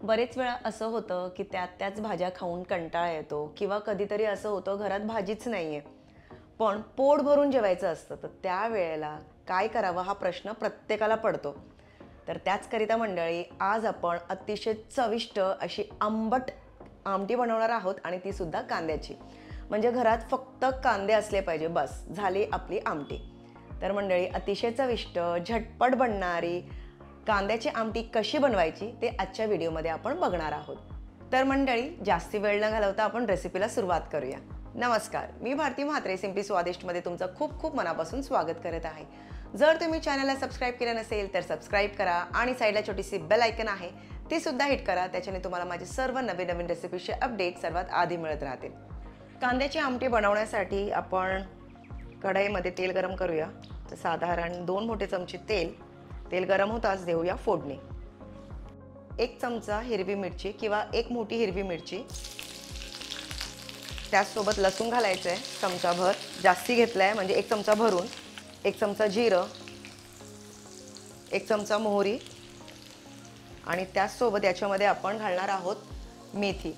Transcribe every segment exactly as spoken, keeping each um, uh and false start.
बरेच वेळा असं होतं की त्यात त्याच भाज्या खाऊन कंटाळा येतो किंवा कधीतरी असं होतं घरात भाजीच नाहीये पण पोट भरून जेवायचं असतं तर त्यावेळेला काय करावं हा प्रश्न प्रत्येकाला पडतो. तर त्याचकरिता मंडळी आज आपण अतिशय चविष्ट अशी आंबट आमटी बनवणार आहोत आणि ती सुद्धा कांद्याची. म्हणजे घरात फक्त कांदे असले पाहिजे बस झाली आपली आमटी. तर मंडळी अतिशय चविष्ट झटपट बनणारी कांद्याची आमटी कशी बनवायची ते आजच्या व्हिडिओमध्ये आपण बघणार आहोत. तर मंडळी जास्ती वेळ न घालवता आपण रेसिपीला सुरुवात करूया. नमस्कार, मी भारती म्हात्रे सिम्पली स्वादिष्टमध्ये तुमचं खूप खूप मनापासून स्वागत करत आहे. जर तुम्ही चॅनलला सबस्क्राईब केलं नसेल तर सबस्क्राईब करा आणि साईडला छोटीशी बेल आयकन आहे ती सुद्धा हिट करा. त्याच्याने तुम्हाला माझे सर्व नवीन नवीन रेसिपीचे अपडेट सर्वात आधी मिळत राहतील. कांद्याची आमटी बनवण्यासाठी आपण कढईमध्ये तेल गरम करूया. तर साधारण दोन मोठे चमचे तेल तेल गरम होताच देऊया फोडणी. एक चमचा हिरवी मिरची किंवा एक मोठी हिरवी मिरची, त्याचसोबत लसूण घालायचं आहे चमचाभर, जास्ती घेतलं आहे म्हणजे एक चमचा भरून. एक चमचा जिरं, एक चमचा मोहरी आणि त्याचसोबत याच्यामध्ये आपण घालणार आहोत मेथी.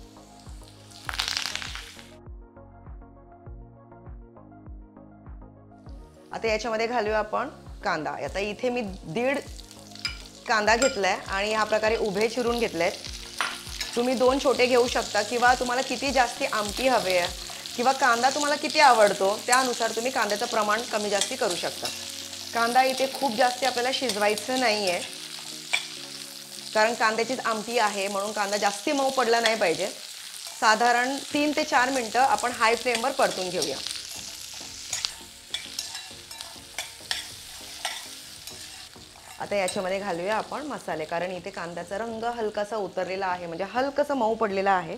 आता याच्यामध्ये घालूया आपण कांदा. आता इथे मी दीड कांदा घेतलाय आणि ह्या प्रकारे उभे चिरून घेतलेत. तुम्ही दोन छोटे घेऊ शकता किंवा तुम्हाला किती जास्ती आमटी हवी आहे किंवा कांदा तुम्हाला किती आवडतो त्यानुसार तुम्ही कांद्याचं प्रमाण कमी जास्ती करू शकता. कांदा इथे खूप जास्ती आपल्याला शिजवायचं नाही आहे कारण कांद्याचीच आमटी आहे म्हणून कांदा जास्ती मऊ पडला नाही पाहिजे. साधारण तीन ते चार मिनटं आपण हाय फ्लेमवर परतून घेऊया. आता याच्यामध्ये घालूया आपण मसाले कारण इथे कांद्याचा रंग हलकासा उतरलेला आहे म्हणजे हलकसा मऊ पडलेला आहे.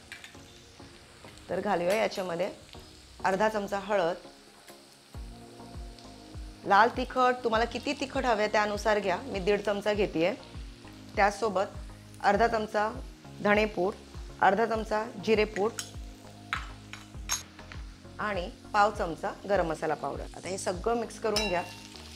तर घालूया याच्यामध्ये अर्धा चमचा हळद, लाल तिखट तुम्हाला किती तिखट हवे त्यानुसार घ्या, मी दीड चमचा घेतेय. त्यासोबत अर्धा चमचा धणेपूड, अर्धा चमचा जिरेपूड आणि पाव चमचा गरम मसाला पावडर. आता हे सगळं मिक्स करून घ्या.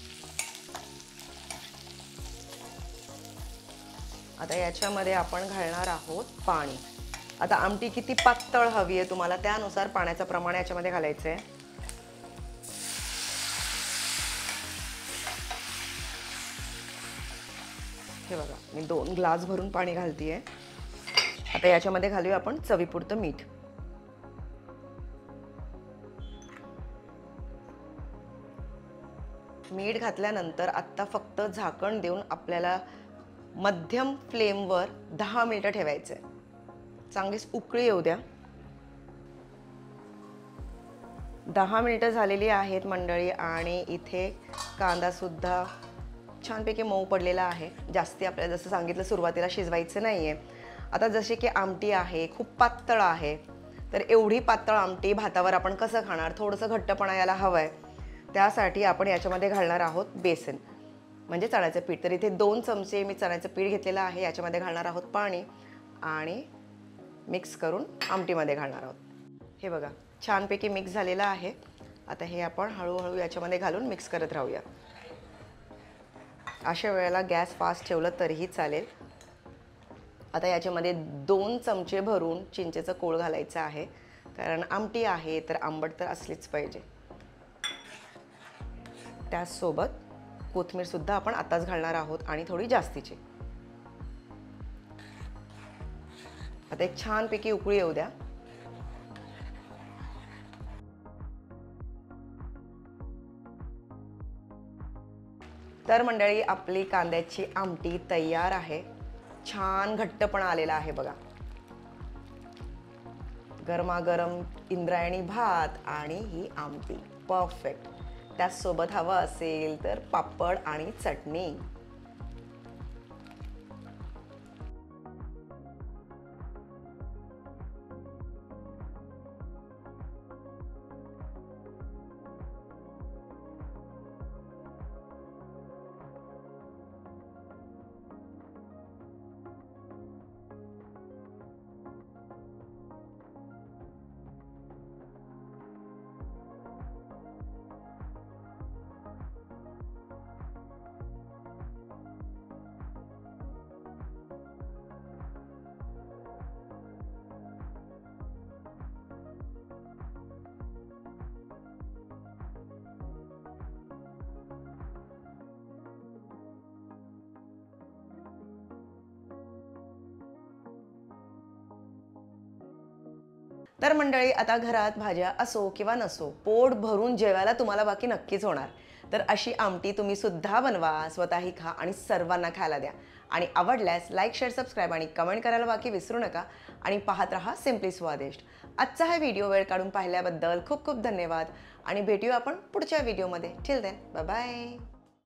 आता याच्यामध्ये आपण घालणार आहोत पाणी. आता आमटी किती पातळ हवी आहे तुम्हाला त्यानुसार पाण्याचं प्रमाण याच्यामध्ये घालायचं आहे. हे बघा मी दोन ग्लास भरून पाणी घालतेय. आता याच्यामध्ये घालूया आपण चवीपुरतं मीठ. मीठ घातल्यानंतर आता फक्त झाकण देऊन आपल्याला मध्यम फ्लेमवर दहा मिनिटं ठेवायचं आहे. चांगलीच उकळी येऊ द्या. दहा मिनिटं झालेली आहेत मंडळी आणि इथे कांदा सुद्धा छानपैकी मऊ पडलेला आहे. जास्ती आपल्याला जसं सांगितलं सुरुवातीला शिजवायचं नाहीये. आता जसे की आमटी आहे खूप पातळ आहे तर एवढी पातळ आमटी भातावर आपण कसं खाणार, थोडंसं घट्टपणा यायला हवंय. त्यासाठी आपण याच्यामध्ये घालणार आहोत बेसन म्हणजे चण्याचं पीठ. तर इथे दोन चमचे मी चण्याचं पीठ घेतलेलं आहे. याच्यामध्ये घालणार आहोत पाणी आणि मिक्स करून आमटीमध्ये घालणार आहोत. हे बघा छानपैकी मिक्स झालेलं आहे. आता हे आपण हळूहळू याच्यामध्ये घालून मिक्स करत राहूया. अशा वेळेला गॅस फास्ट ठेवलं तरीही चालेल. आता याच्यामध्ये दोन चमचे भरून चिंचेचं कोळ घालायचं आहे कारण आमटी आहे तर आंबट तर असलीच पाहिजे. त्याचसोबत कोथिंबीर सुद्धा आपण आताच घालणार आहोत आणि थोडी जास्तीची. आता एक छानपैकी उकळी येऊ द्या. तर मंडळी आपली कांद्याची आमटी तयार आहे. छान घट्टपणा आलेला आहे बघा. गरमागरम इंद्रायणी भात आणि ही आमटी परफेक्ट. त्याचसोबत हवं असेल तर पापड आणि चटणी. तर मंडळी, आता घरात भाज्या असो किंवा नसो, पोट भरून जेवायला तुम्हाला बाकी नक्कीच होणार. तर अशी आमटी तुम्ही सुद्धा बनवा, स्वतःही खा आणि सर्वांना खायला द्या. आणि आवडल्यास लाईक, शेअर, सबस्क्राईब आणि कमेंट करायला बाकी विसरू नका. आणि पाहत रहा सिम्पली स्वादिष्ट. आजचा हा व्हिडिओ वेळ काढून पाहिल्याबद्दल खूप खूप धन्यवाद आणि भेटूया आपण पुढच्या व्हिडिओमध्ये. Till then, bye bye.